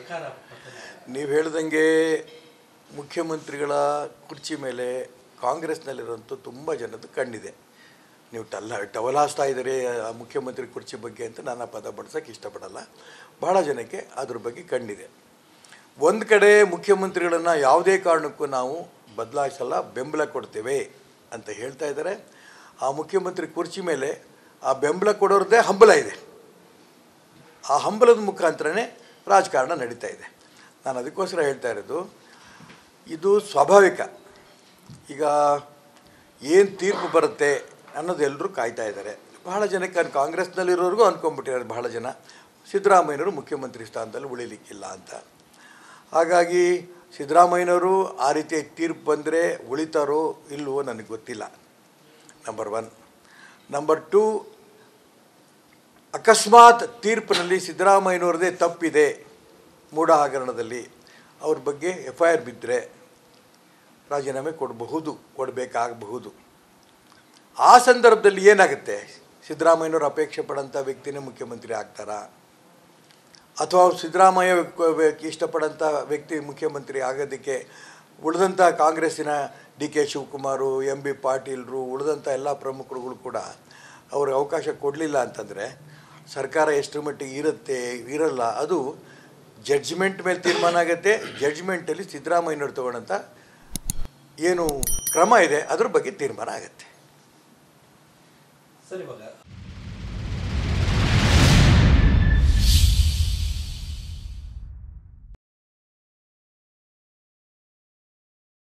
ಸರ್ಕಾರ ನೀವು ಹೇಳ್ದಂಗೆ ಮುಖ್ಯಮಂತ್ರಿಗಳ ಕುರ್ಚಿ ಮೇಲೆ ಕಾಂಗ್ರೆಸ್ನಲ್ಲಿರೋಂಥ ತುಂಬ ಜನದ್ದು ಕಣ್ಣಿದೆ. ನೀವು ಟವಲಾಸ್ತಾ ಇದ್ದೀರಿ ಆ ಮುಖ್ಯಮಂತ್ರಿ ಕುರ್ಚಿ ಬಗ್ಗೆ ಅಂತ ನಾನು ಆ ಪದ ಬಳಸೋಕ್ಕೆ ಇಷ್ಟಪಡಲ್ಲ. ಭಾಳ ಜನಕ್ಕೆ ಅದ್ರ ಬಗ್ಗೆ ಕಣ್ಣಿದೆ. ಒಂದು ಕಡೆ ಮುಖ್ಯಮಂತ್ರಿಗಳನ್ನು ಯಾವುದೇ ಕಾರಣಕ್ಕೂ ನಾವು ಬದಲಾಯಿಸಲ್ಲ, ಬೆಂಬಲ ಕೊಡ್ತೇವೆ ಅಂತ ಹೇಳ್ತಾ ಇದ್ದಾರೆ. ಆ ಮುಖ್ಯಮಂತ್ರಿ ಕುರ್ಚಿ ಮೇಲೆ ಆ ಬೆಂಬಲ ಕೊಡೋರದ್ದೇ ಹಂಬಲ ಇದೆ. ಆ ಹಂಬಲದ ಮುಖಾಂತರನೇ ರಾಜಕಾರಣ ನಡೀತಾ ಇದೆ. ನಾನು ಅದಕ್ಕೋಸ್ಕರ ಹೇಳ್ತಾ ಇರೋದು, ಇದು ಸ್ವಾಭಾವಿಕ. ಈಗ ಏನು ತೀರ್ಪು ಬರುತ್ತೆ ಅನ್ನೋದು ಎಲ್ಲರೂ ಕಾಯ್ತಾ ಇದ್ದಾರೆ. ಬಹಳ ಜನಕ್ಕೆ ಕಾಂಗ್ರೆಸ್ನಲ್ಲಿರೋರಿಗೂ ಅಂದ್ಕೊಂಡ್ಬಿಟ್ಟಿದ್ದಾರೆ ಬಹಳ ಜನ, ಸಿದ್ದರಾಮಯ್ಯನವರು ಮುಖ್ಯಮಂತ್ರಿ ಸ್ಥಾನದಲ್ಲಿ ಉಳಿಲಿಕ್ಕಿಲ್ಲ ಅಂತ. ಹಾಗಾಗಿ ಸಿದ್ದರಾಮಯ್ಯನವರು ಆ ರೀತಿಯ ತೀರ್ಪು ಬಂದರೆ ಉಳಿತಾರೋ ಇಲ್ಲವೋ ನನಗೆ ಗೊತ್ತಿಲ್ಲ, ನಂಬರ್ 1. ನಂಬರ್ 2, ಅಕಸ್ಮಾತ್ ತೀರ್ಪಿನಲ್ಲಿ ಸಿದ್ದರಾಮಯ್ಯನವ್ರದ್ದೇ ತಪ್ಪಿದೆ ಮೂಢ ಹಗರಣದಲ್ಲಿ, ಅವ್ರ ಬಗ್ಗೆ FIR ಬಿದ್ದರೆ ರಾಜೀನಾಮೆ ಕೊಡಬೇಕಾಗಬಹುದು. ಆ ಸಂದರ್ಭದಲ್ಲಿ ಏನಾಗುತ್ತೆ? ಸಿದ್ದರಾಮಯ್ಯನವರು ಅಪೇಕ್ಷೆ ಪಡೋಂಥ ವ್ಯಕ್ತಿನೇ ಮುಖ್ಯಮಂತ್ರಿ ಆಗ್ತಾರಾ, ಅಥವಾ ಸಿದ್ದರಾಮಯ್ಯ ಇಷ್ಟಪಡೋಂಥ ವ್ಯಕ್ತಿ ಮುಖ್ಯಮಂತ್ರಿ ಆಗೋದಕ್ಕೆ ಉಳಿದಂಥ ಕಾಂಗ್ರೆಸ್ಸಿನ DK ಶಿವಕುಮಾರು, MB ಪಾಟೀಲರು, ಉಳಿದಂಥ ಎಲ್ಲ ಪ್ರಮುಖರುಗಳು ಕೂಡ ಅವ್ರಿಗೆ ಅವಕಾಶ ಕೊಡಲಿಲ್ಲ ಅಂತಂದರೆ ಸರ್ಕಾರ ಎಷ್ಟು ಮಟ್ಟಿಗೆ ಇರಲ್ಲ, ಅದು ಜಡ್ಜ್ಮೆಂಟ್ ಮೇಲೆ ತೀರ್ಮಾನ ಆಗುತ್ತೆ. ಜಡ್ಜ್ಮೆಂಟಲ್ಲಿ ಸಿದ್ದರಾಮಯ್ಯನವ್ರು ತಗೊಳ್ಳೋಂಥ ಏನು ಕ್ರಮ ಇದೆ ಅದ್ರ ಬಗ್ಗೆ ತೀರ್ಮಾನ ಆಗುತ್ತೆ. ಸರಿ.